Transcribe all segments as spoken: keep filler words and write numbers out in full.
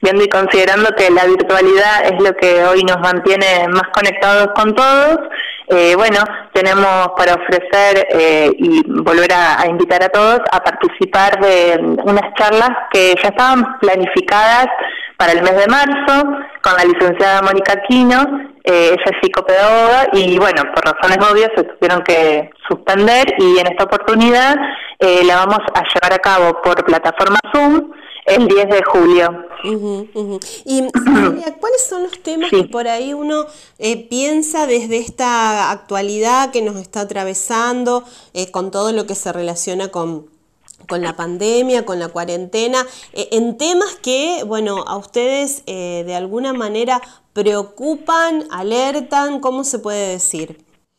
viendo y considerando que la virtualidad es lo que hoy nos mantiene más conectados con todos, eh, bueno, tenemos para ofrecer eh, y volver a, a invitar a todos a participar de unas charlas que ya estaban planificadas para el mes de marzo, con la licenciada Mónica Aquino, eh, ella es psicopedagoga, y bueno, por razones obvias se tuvieron que suspender, y en esta oportunidad eh, la vamos a llevar a cabo por plataforma Zoom el diez de julio. Uh-huh, uh-huh. Y Cecilia, ¿cuáles son los temas sí. que por ahí uno eh, piensa desde esta actualidad que nos está atravesando, eh, con todo lo que se relaciona con... con la pandemia, con la cuarentena, eh, en temas que, bueno, a ustedes eh, de alguna manera preocupan, alertan, ¿cómo se puede decir?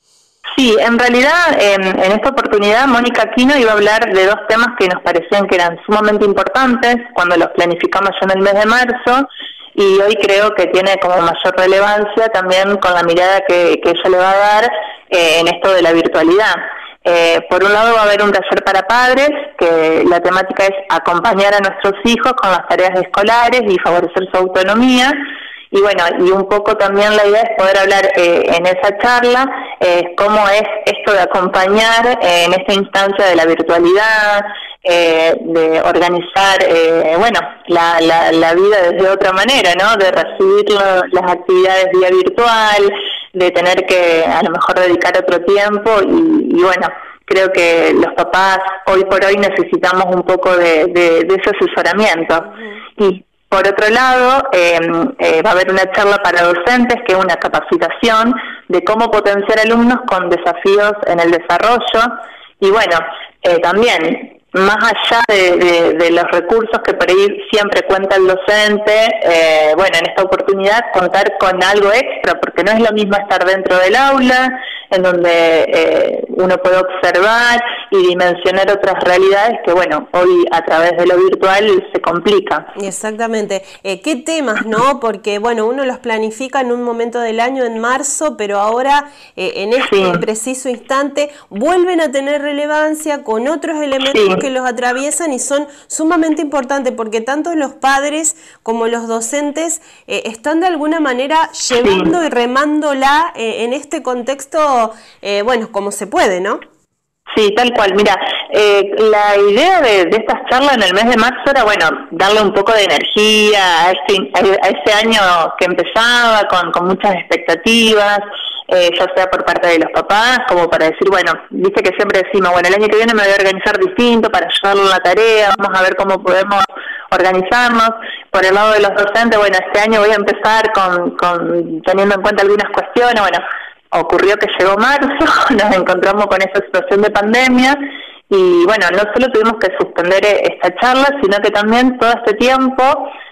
Sí, en realidad en, en esta oportunidad Mónica Aquino iba a hablar de dos temas que nos parecían que eran sumamente importantes cuando los planificamos ya en el mes de marzo, y hoy creo que tiene como mayor relevancia también con la mirada que, que ella le va a dar eh, en esto de la virtualidad. Eh, por un lado va a haber un taller para padres, que la temática es acompañar a nuestros hijos con las tareas escolares y favorecer su autonomía, y bueno, y un poco también la idea es poder hablar eh, en esa charla eh, cómo es esto de acompañar eh, en esta instancia de la virtualidad, eh, de organizar, eh, bueno, la, la, la vida desde otra manera, ¿no? De recibir lo, las actividades vía virtual, de tener que a lo mejor dedicar otro tiempo, y, y bueno, creo que los papás hoy por hoy necesitamos un poco de, de, de ese asesoramiento. Uh-huh. Y por otro lado, eh, eh, va a haber una charla para docentes, que es una capacitación de cómo potenciar alumnos con desafíos en el desarrollo, y bueno, eh, también más allá de, de, de los recursos que por ahí siempre cuenta el docente, eh, bueno, en esta oportunidad contar con algo extra, porque no es lo mismo estar dentro del aula, en donde eh, uno puede observar y dimensionar otras realidades que, bueno, hoy a través de lo virtual se complica. Exactamente. Eh, ¿Qué temas, no? Porque, bueno, uno los planifica en un momento del año, en marzo, pero ahora, eh, en este sí. preciso instante, vuelven a tener relevancia con otros elementos sí. que los atraviesan y son sumamente importantes, porque tanto los padres como los docentes eh, están de alguna manera llevando sí. y remándola eh, en este contexto, eh, bueno, como se puede, ¿no? Sí, tal cual. Mira, eh, la idea de, de estas charlas en el mes de marzo era, bueno, darle un poco de energía a este, a este año que empezaba con, con muchas expectativas, eh, ya sea por parte de los papás, como para decir, bueno, viste que siempre decimos, bueno, el año que viene me voy a organizar distinto para ayudarle en la tarea, vamos a ver cómo podemos organizarnos. Por el lado de los docentes, bueno, este año voy a empezar con, con teniendo en cuenta algunas cuestiones, bueno, ocurrió que llegó marzo, nos encontramos con esa situación de pandemia, y bueno, no solo tuvimos que suspender esta charla, sino que también todo este tiempo,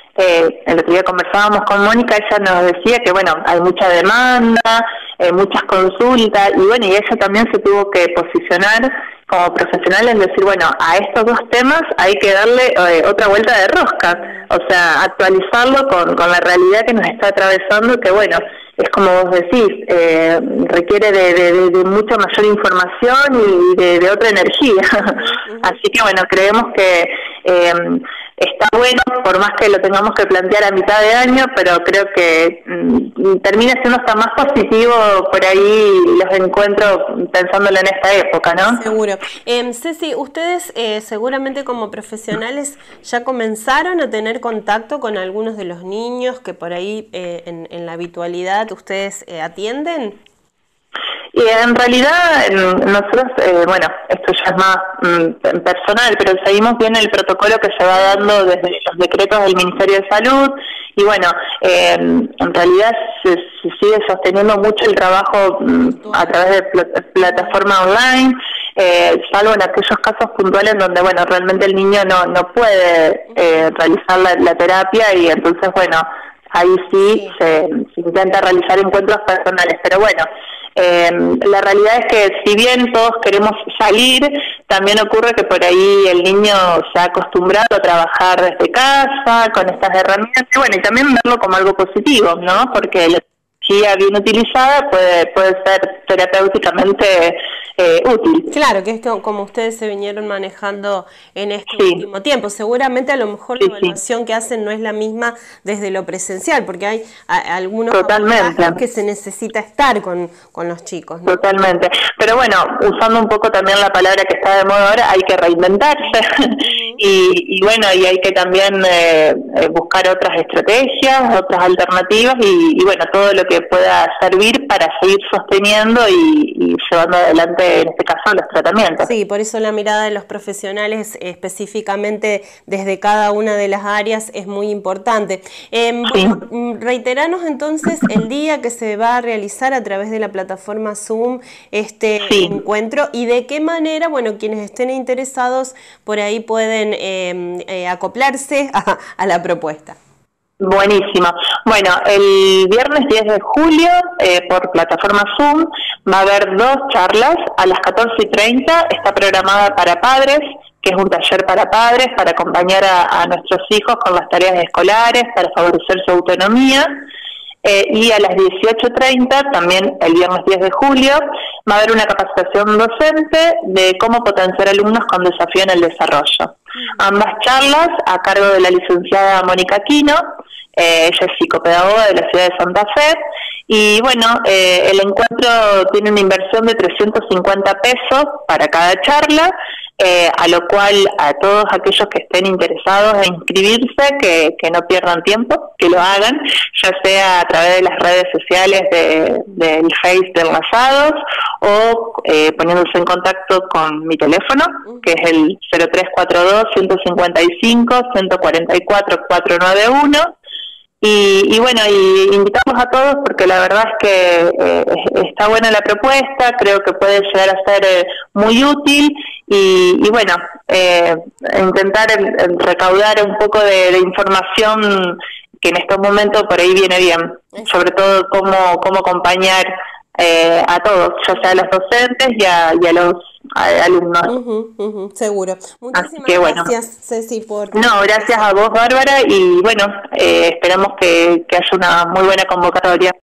eh, el otro día conversábamos con Mónica, ella nos decía que bueno, hay mucha demanda, eh, muchas consultas, y bueno, y ella también se tuvo que posicionar como profesional en decir, bueno, a estos dos temas hay que darle eh, otra vuelta de rosca, o sea, actualizarlo con, con la realidad que nos está atravesando, que bueno, es como vos decís, eh, requiere de, de, de mucha mayor información y de, de otra energía. Uh-huh. Así que bueno, creemos que eh, está bueno, por más que lo tengamos que plantear a mitad de año, pero creo que mm, termina siendo hasta más positivo por ahí los encuentros pensándolo en esta época, ¿no? Seguro. Eh, Ceci, ustedes eh, seguramente como profesionales ya comenzaron a tener contacto con algunos de los niños que por ahí eh, en, en la habitualidad ustedes eh, atienden. Y en realidad nosotros, eh, bueno, esto ya es más mm, personal, pero seguimos bien el protocolo que se va dando desde los decretos del Ministerio de Salud, y bueno, eh, en realidad se, se sigue sosteniendo mucho el trabajo mm, a través de pl plataforma online, eh, salvo en aquellos casos puntuales donde, bueno, realmente el niño no, no puede eh, realizar la, la terapia, y entonces, bueno, ahí sí se, se intenta realizar encuentros personales, pero bueno, Eh, la realidad es que si bien todos queremos salir, también ocurre que por ahí el niño se ha acostumbrado a trabajar desde casa, con estas herramientas, y bueno, y también verlo como algo positivo, ¿no? Porque la tecnología bien utilizada puede, puede ser terapéuticamente eh, útil. Claro, que es como ustedes se vinieron manejando en este Sí. último tiempo. Seguramente a lo mejor Sí, la evaluación sí. que hacen no es la misma desde lo presencial, porque hay a, algunos Totalmente. que se necesita estar con, con los chicos, ¿no? Totalmente. Pero bueno, usando un poco también la palabra que está de moda ahora, hay que reinventarse. Uh-huh. y, y bueno, y hay que también eh, buscar otras estrategias, otras alternativas y, y bueno, todo lo que pueda servir para seguir sosteniendo y, y llevando adelante, en este caso, los tratamientos. Sí, por eso la mirada de los profesionales específicamente desde cada una de las áreas es muy importante. Eh, Sí. Bueno, reiteranos entonces el día que se va a realizar a través de la plataforma Zoom este Sí. encuentro y de qué manera, bueno, quienes estén interesados por ahí pueden eh, eh, acoplarse a, a la propuesta. Buenísimo. Bueno, el viernes diez de julio, eh, por plataforma Zoom, va a haber dos charlas. A las catorce y treinta está programada para padres, que es un taller para padres, para acompañar a, a nuestros hijos con las tareas escolares, para favorecer su autonomía. Eh, y a las dieciocho treinta, también el viernes diez de julio, va a haber una capacitación docente de cómo potenciar alumnos con desafío en el desarrollo. Ambas charlas a cargo de la licenciada Mónica Quino, eh, ella es psicopedagoga de la ciudad de Santa Fe, y bueno, eh, el encuentro tiene una inversión de trescientos cincuenta pesos para cada charla, eh, a lo cual a todos aquellos que estén interesados en inscribirse, que, que no pierdan tiempo, que lo hagan, ya sea a través de las redes sociales de, del Face de Enlazados o eh, poniéndose en contacto con mi teléfono, que es el cero tres cuatro dos, uno cinco cinco, uno cuatro cuatro, cuatro nueve uno. Y, y bueno, y invitamos a todos porque la verdad es que eh, está buena la propuesta, creo que puede llegar a ser eh, muy útil y, y bueno, eh, intentar el, el recaudar un poco de, de información que en estos momentos por ahí viene bien, sobre todo cómo, cómo acompañar eh, a todos, ya sea a los docentes y a, y a los a, alumnos. Uh-huh, uh-huh, seguro. Muchísimas que, bueno, gracias, Ceci, por... No, gracias a vos, Bárbara, y bueno, eh, esperamos que, que haya una muy buena convocatoria.